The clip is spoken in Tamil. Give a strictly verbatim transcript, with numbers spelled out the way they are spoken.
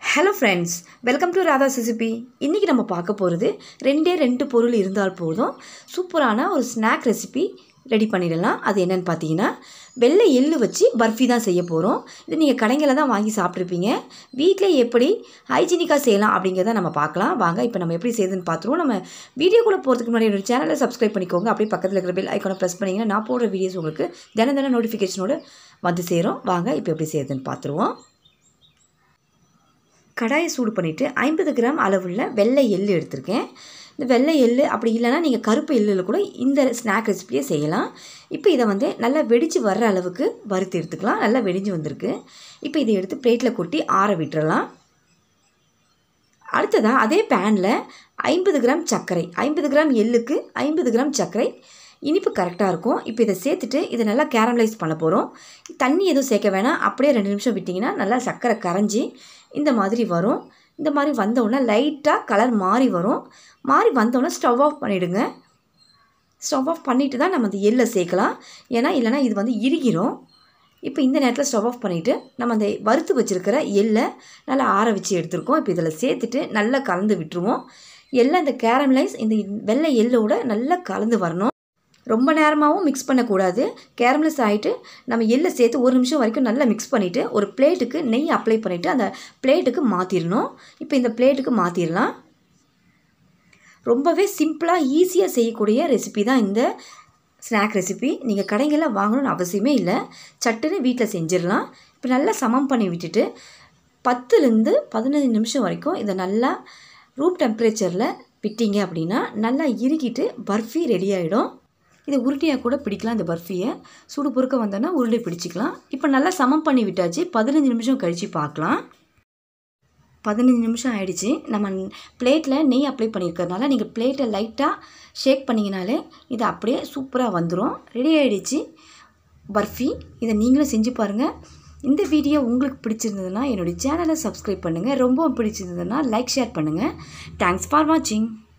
Hello friends, welcome to Radha Sesame. இன்னைக்கு நம்ம பார்க்க போறது ரெண்டே ரெண்டு பொருள் இருந்தால் போதும் சூப்பரான ஒரு ஸ்நாக் ரெசிபி ரெடி பண்ணிடலாம். அது என்னன்னு பாத்தீங்கன்னா வெள்ளை எள்ளு வச்சு பர்ஃபி தான் செய்ய போறோம். இது நீங்க கடையில தான் வாங்கி சாப்பிட்டுருப்பீங்க. வீட்ல எப்படி ஹைஜீனிக்கா செய்யலாம் அப்படிங்கறத நம்ம பார்க்கலாம். வாங்க இப்போ நம்ம எப்படி செய்யறதுன்னு பாத்துருவோம். நம்ம வீடியோக்குள்ள போறதுக்கு முன்னாடி என்னோட சேனலை சப்ஸ்கிரைப் பண்ணிக்கோங்க. அப்படியே பக்கத்துல இருக்கிற பெல் ஐகானை பிரஸ் பண்ணீங்கன்னா நான் போடுற வீடியோஸ் உங்களுக்கு தினம் தினம் நோட்டிஃபிகேஷனோட வந்து சேரும். வாங்க இப்போ எப்படி செய்யறதுன்னு பாத்துருவோம். கடாயை சூடு பண்ணிவிட்டு ஐம்பது கிராம் அளவுள்ள வெள்ளை எள்ளு எடுத்திருக்கேன். இந்த வெள்ளை எள்ளு அப்படி இல்லைனா நீங்கள் கருப்பு எள்ளில் கூட இந்த ஸ்நாக் ரெசிபியை செய்யலாம். இப்போ இதை வந்து நல்லா வெடித்து வர்ற அளவுக்கு வறுத்து எடுத்துக்கலாம். நல்லா வெடிஞ்சு வந்திருக்கு. இப்போ இதை எடுத்து பிளேட்டில் கொட்டி ஆற விட்டுறலாம். அடுத்ததாக அதே பேனில் ஐம்பது கிராம் சர்க்கரை, ஐம்பது கிராம் எள்ளுக்கு ஐம்பது கிராம் சர்க்கரை இனிப்பு கரெக்டாக இருக்கும். இப்போ இதை சேர்த்துட்டு இதை நல்லா கேரமலைஸ் பண்ண போகிறோம். தண்ணி எதுவும் சேர்க்க வேணாம். அப்படியே ரெண்டு நிமிஷம் விட்டிங்கன்னா நல்லா சர்க்கரை கரைஞ்சி இந்த மாதிரி வரும். இந்த மாதிரி வந்தோடனே லைட்டாக கலர் மாறி வரும். மாறி வந்தோடனே ஸ்டவ் ஆஃப் பண்ணிவிடுங்க. ஸ்டவ் ஆஃப் பண்ணிவிட்டு தான் நம்ம அந்த எள்ளை சேர்க்கலாம். ஏன்னா இல்லைனா இது வந்து இறுகிரும். இப்போ இந்த நேரத்தில் ஸ்டவ் ஆஃப் பண்ணிவிட்டு நம்ம அந்த வறுத்து வச்சுருக்கிற எள்ளை நல்லா ஆற வச்சு எடுத்துருக்கோம். இப்போ இதில் சேர்த்துட்டு நல்லா கலந்து விட்டுருவோம். எல்லாம் இந்த கேரமலைஸ் இந்த வெள்ளை எள்ளோட நல்லா கலந்து வரணும். ரொம்ப நேரமாகவும் மிக்ஸ் பண்ணக்கூடாது. கேரமலைஸ் ஆகிட்டு நம்ம எள்ளை சேர்த்து ஒரு நிமிஷம் வரைக்கும் நல்லா மிக்ஸ் பண்ணிவிட்டு ஒரு பிளேட்டுக்கு நெய் அப்ளை பண்ணிவிட்டு அந்த பிளேட்டுக்கு மாற்றிடணும். இப்போ இந்த பிளேட்டுக்கு மாற்றிடலாம். ரொம்பவே சிம்பிளாக ஈஸியாக செய்யக்கூடிய ரெசிபி தான் இந்த ஸ்நாக் ரெசிபி. நீங்கள் கடைகளில் வாங்கணும்னு அவசியமே இல்லை. சட்டுன்னு வீட்டில் செஞ்சிடலாம். இப்போ நல்லா சமம் பண்ணி விட்டுட்டு பத்துலேருந்து பதினஞ்சு நிமிஷம் வரைக்கும் இதை நல்லா ரூம் டெம்பரேச்சரில் விட்டீங்க அப்படின்னா நல்லா இறுக்கிட்டு பர்ஃபி ரெடி ஆகிடும். இதை உருட்டியாக கூட பிடிக்கலாம். இந்த பர்ஃபியை சூடு பொறுக்க வந்தோன்னா உருண்டை பிடிச்சிக்கலாம். இப்போ நல்லா சமம் பண்ணி விட்டாச்சு. பதினஞ்சு நிமிஷம் கழித்து பார்க்கலாம். பதினஞ்சு நிமிஷம் ஆகிடுச்சு. நம்ம பிளேட்டில் நெய் அப்ளை பண்ணியிருக்கிறதுனால நீங்கள் பிளேட்டை லைட்டாக ஷேக் பண்ணிங்கனாலே இது அப்படியே சூப்பராக வந்துடும். ரெடி ஆகிடுச்சு பர்ஃபி. இதை நீங்களும் செஞ்சு பாருங்கள். இந்த வீடியோ உங்களுக்கு பிடிச்சிருந்ததுன்னா என்னுடைய சேனலை சப்ஸ்கிரைப் பண்ணுங்கள். ரொம்ப பிடிச்சிருந்ததுன்னா லைக் ஷேர் பண்ணுங்கள். தேங்க்ஸ் ஃபார் வாட்சிங்.